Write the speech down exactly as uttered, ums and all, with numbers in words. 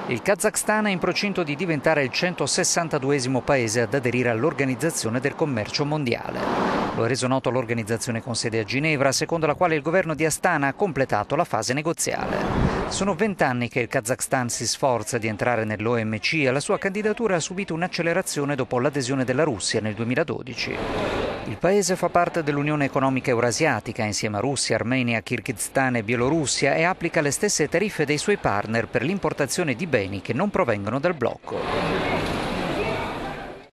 Il Kazakhstan è in procinto di diventare il centosessantaduesimo paese ad aderire all'Organizzazione del Commercio Mondiale. Lo ha reso noto l'organizzazione con sede a Ginevra, secondo la quale il governo di Astana ha completato la fase negoziale. Sono vent'anni che il Kazakhstan si sforza di entrare nell'O M C e la sua candidatura ha subito un'accelerazione dopo l'adesione della Russia nel duemiladodici. Il paese fa parte dell'Unione Economica Eurasiatica insieme a Russia, Armenia, Kirghizistan e Bielorussia e applica le stesse tariffe dei suoi partner per l'importazione di beni che non provengono dal blocco.